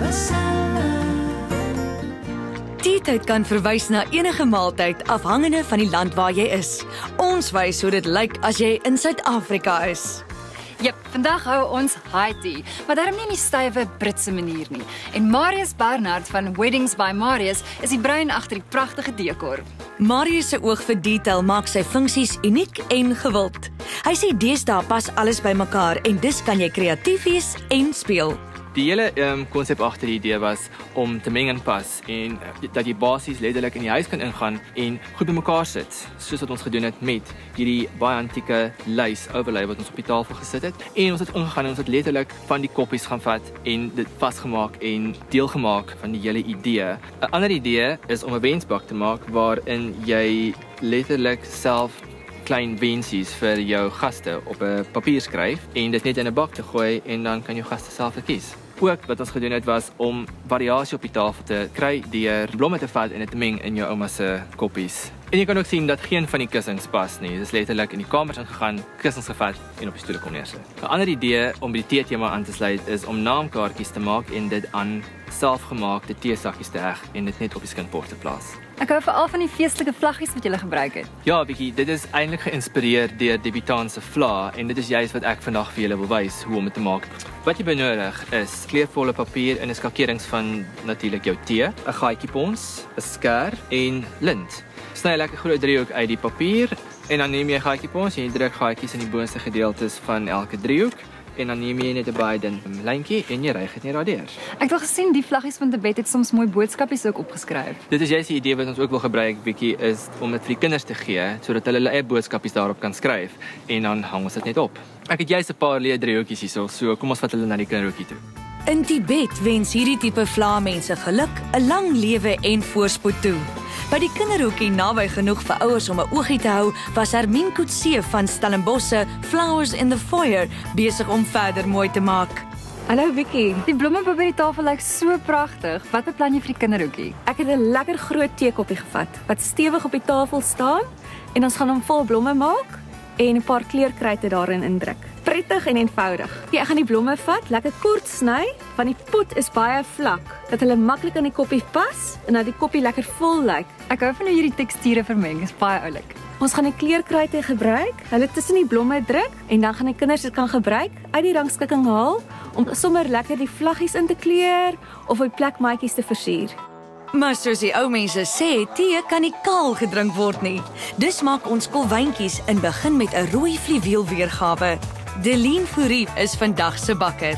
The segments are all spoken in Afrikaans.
Teetyd kan verwys na enige maaltyd afhangende van die land waar jy is. Ons wys hoe dit lyk as jy in Suid-Afrika is. Jep, vandag hou ons high tea, maar daarom nie in die stywe Britse manier nie. En Marius Barnard van Weddings by Marius is die brein agter die pragtige dekor. Marius se oog vir detail maak sy funksies uniek en gewild. Hy sê deesdae pas alles by mekaar en dus kan jy kreatief wees en speel. Die hele konsep agter die idee was om te meng en pas en dat jy basies letterlik in die huis kan ingaan en goed bymekaar sit, soos wat ons gedoen het met hierdie baie antieke lys overlay wat ons op die tafel gesit het. En ons het ingegaan en ons het letterlik van die koppies gaan vat en dit vasgemaak en deel gemaak van die hele idee. 'n Ander idee is om 'n wensbak te maak waarin jy letterlik self klein wensies vir jou gaste op 'n papier skryf en dit net in 'n bak te gooi en dan kan jou gaste self kies. Ook wat ons gedoen het was om variasie op die tafel te kry deur blomme te vat en dit te meng in jou ouma se koppies. En jy kan ook sien dat geen van die kussings pas nie. Dit is letterlik in die kamers ingegaan, kussings gevat en op die stoele kom neersit. 'n Ander idee om by die teetema aan te sluit is om naamkaartjies te maak en dit aan selfgemaakte teesakkies te heg en dit net op die skinkbord te plaas. Ek hou veral van die feestelike vlaggies wat jy gebruik het. Ja, Vicky, dit is eintlik geïnspireer deur die Bhutanse vla en dit is juist wat ek vandag vir julle wil wys hoe om dit te maak. Wat jy benodig is kleurvolle papier en 'n skakerings van natuurlik jou tee, 'n gaatjie pons, 'n skêr en lint. Sny 'n lekker groot driehoek uit die papier en dan neem jy 'n gaatjie pons en jy druk gaatjies in die boonste gedeeltes van elke driehoek. En dan neem jy net 'n baie dun lyntjie en jy ry dit net daardeur. Ek het al gesien die vlaggies van Tibet het soms mooi boodskapies ook opgeskryf. Dit is juist die idee wat ons ook wil gebruik, bietjie, is om dit vir die kinders te gee sodat hulle hulle eie boodskapies daarop kan skryf en dan hang ons dit net op. Ek het juist 'n paar leë driehoekies hierso, so kom ons vat hulle na die kinderhoekie toe. In Tibet wens hierdie tipe vlaamense geluk, 'n lang lewe en voorspoed toe. By die kinderhoekie naby genoeg vir ouers om 'n oogie te hou, was Hermine Coetzee van Stellenbosch se Flowers in the Foyer besig om verder mooi te maak. Hallo Vicky, die blomme by die tafel lyk so pragtig. Wat beplan jy vir die kinderhoekie? Ek het 'n lekker groot teekoppie gevat wat stewig op die tafel staan en ons gaan hom vol blomme maak en 'n paar kleurkruite daarin indruk. Prettig en eenvoudig. Ek gaan die blomme vat, lekker kort sny, want die pot is baie vlak, dat hulle maklik aan die koppie pas en dat die koppie lekker vol lyk. Ek hou van hoe hierdie teksture vermeng, is baie oulik. Ons gaan die kleurkruite gebruik, hulle tussen die blomme druk en dan gaan die kinders dit kan gebruik uit die rangskikking haal om sommer lekker die vlaggies in te kleur of op plekmaatjies te versier. Maar soos die ou mense sê, tee kan nie kaal gedrink word nie. Dus maak ons kolwyntjies in begin met 'n rooi fluweel weergawe. Deline Fourie is vandag se bakker.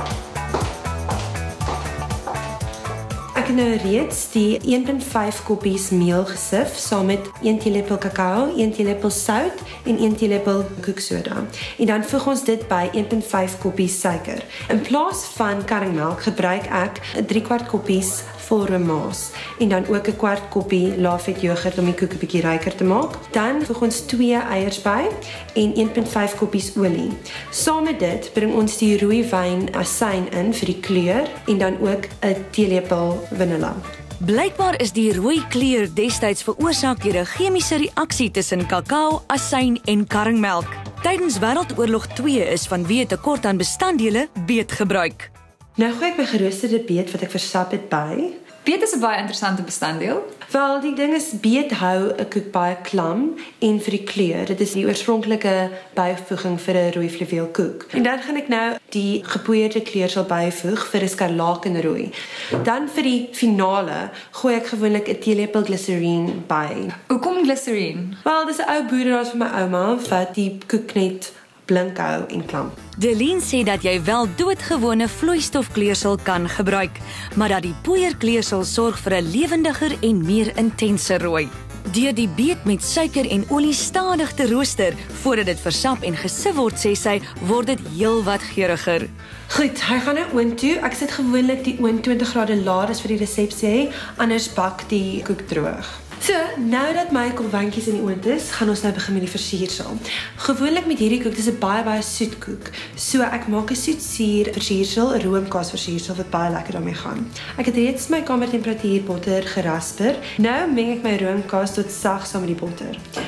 Ek het nou reeds die 1.5 koppies meel gesif saam met 1 teelepel kakao, 1 teelepel sout en 1 teelepel koeksoda. En dan voeg ons dit by 1.5 koppies suiker. In plaas van karringmelk gebruik ek 3/4 koppies vol roommaas en dan ook 'n kwart koppie laafet jogurt om die koek 'n bietjie ryker te maak. Dan voeg ons 2 eiers by en 1.5 koppies olie. Saam met dit bring ons die rooi wyn asyn in vir die kleur en dan ook 'n teelepel vanilla. Blykbaar is die rooi kleur destyds veroorsaak deur 'n chemiese reaksie tussen kakao, asyn en karringmelk. Tydens Wêreldoorlog 2 is vanweë tekort aan bestanddele beet gebruik. Nou gooi ek my geroosterde beet wat ek versap het by. Beet is 'n baie interessante bestanddeel. Wel, die ding is beet hou 'n koek baie klam en vir die kleur. Dit is die oorspronklike byvoeging vir 'n rooi fluweel koek. En dan gaan ek nou die gepoeierde kleursel byvoeg vir 'n skarlakenrooi. Dan vir die finale gooi ek gewoonlik 'n teelepel glyserine by. Hoekom glyserine? Wel, dis 'n ou boereraad van my ouma wat die koek net blink hou en klam. Deline sê dat jy wel doodgewone vloeistofkleursel kan gebruik, maar dat die poeierkleursel sorg vir 'n lewendiger en meer intense rooi. Deur die beet met suiker en olie stadig te rooster voordat dit versap en gesif word, sê sy, word dit heelwat geuriger. Goed, hy gaan nou oond toe. Ek sit gewoonlik die oond 20 grade laer as vir die resep sê, anders bak die koek droog. So, nou dat my kolwyntjies in die oond is, gaan ons nou begin met die versiersel. Gewoonlik met hierdie koek, dis 'n baie soet koek. So ek maak 'n soetsuur versiersel, 'n roomkaas versiersel wat baie lekker daarmee gaan. Ek het reeds my kamertemperatuur botter gerasper. Nou meng ek my roomkaas tot sag saam met die botter.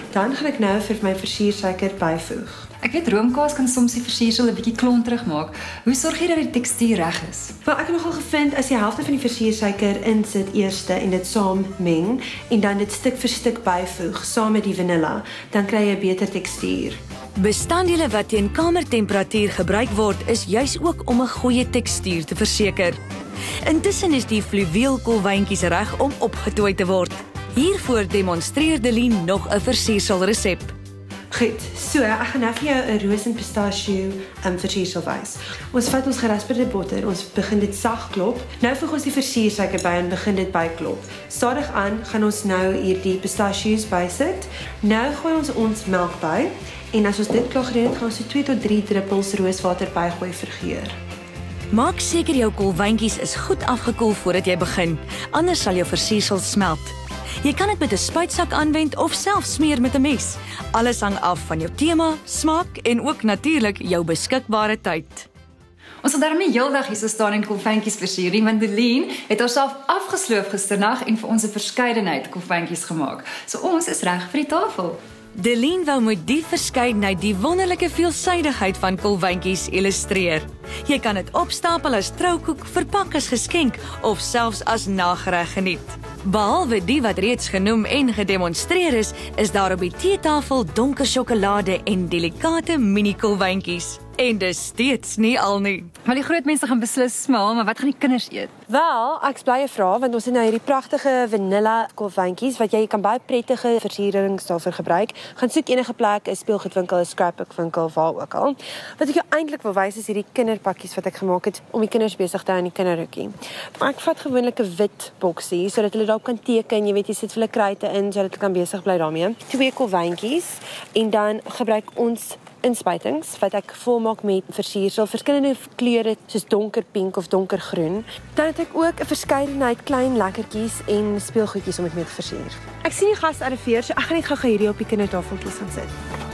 Dan gaan ek nou vir my versiersuiker byvoeg. Ek weet roomkaas kan soms die versiersel 'n bietjie klonterig maak. Hoe sorg jy dat die tekstuur reg is? Wel, ek het nogal gevind as jy helfte van die versiersuiker insit eerste en dit saam meng en dan dit stuk vir stuk byvoeg saam met die vanilla, dan kry jy 'n beter tekstuur. Bestanddele wat teen kamertemperatuur gebruik word, is juis ook om 'n goeie tekstuur te verseker. Intussen is die fluweelkoolwyntjies reg om opgetooi te word. Hiervoor demonstreer Delien nog 'n versierselresep. Goed, so ek gaan nou vir jou 'n roos en pistachio versiersel wys. Ons vat ons gerasperde botter, ons begin dit sag klop. Nou voeg ons die versiersuiker by en begin dit byklop. Stadig aan gaan ons nou hierdie pistachios bysit. Nou gooi ons melk by en as ons dit klaar gedoen het, gaan ons so 2 tot 3 druppels rooswater bygooi vir geur. Maak seker jou koolwyntjies is goed afgekoel voordat jy begin, anders sal jou versiersel smelt. Jy kan dit met 'n spuitsak aanwend of self smeer met 'n mes. Alles hang af van jou tema, smaak en ook natuurlik jou beskikbare tyd. Ons sal daarmee heeldag hier so staan en koolvyntjies versier nie, want Delien het haarself afgesloof gisternag en vir ons 'n verskeidenheid koolvyntjies gemaak. So ons is reg vir die tafel. Delien wou met die verskeidenheid die wonderlike veelsidigheid van koolwyntjies illustreer. Jy kan dit opstapel as troukoek, verpak as geskenk of selfs as nagereg geniet. Behalwe die wat reeds genoem en gedemonstreer is daar op die teetafel donker sjokolade en delikate mini koolwyntjies. En dis steeds nie al nie. Maar die groot mense gaan beslis smaal, maar wat gaan die kinders eet? Wel, ek's bly jy vra want ons het nou hierdie pragtige vanilla koolwyntjies wat jy kan baie prettige versierings daarvoor gebruik. Gaan soek enige plek, 'n speelgoedwinkel, 'n scrapbook-winkel, waar ook al. Wat ek jou eintlik wil wys is hierdie kinderpakkies wat ek gemaak het om die kinders besig te hou in die kinderhoekie. Maar ek vat gewoonlik 'n wit boksie sodat hulle daarop kan teken, jy weet jy sit vir hulle kruite in sodat hulle kan besig bly daarmee. 2 koolwyntjies en dan gebruik ons inspuitings wat ek volmaak met versiersel, verskillende kleure soos donker pink of donkergroen. Dan het ek ook 'n verskeidenheid klein lekkertjies en speelgoedjies om dit mee te versier. Ek sien die gas arriveer, so ek gaan net gou hierdie op die kindertafeltjies gaan sit.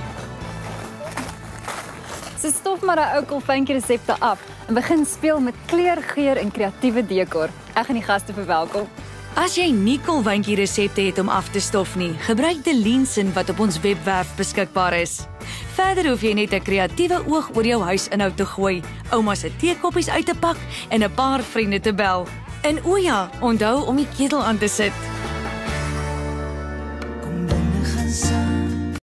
So stof maar daai ou koolvyntjie resepte af en begin speel met kleur, geur en kreatiewe dekor. Ek gaan die gaste verwelkom. As jy nie koolwyntjie resepte het om af te stof nie, gebruik Delien se wat op ons webwerf beskikbaar is. Verder hoef jy net 'n kreatiewe oog oor jou huisinhoud te gooi, ouma se teekoppies uit te pak en 'n paar vriende te bel. En o ja, onthou om die ketel aan te sit.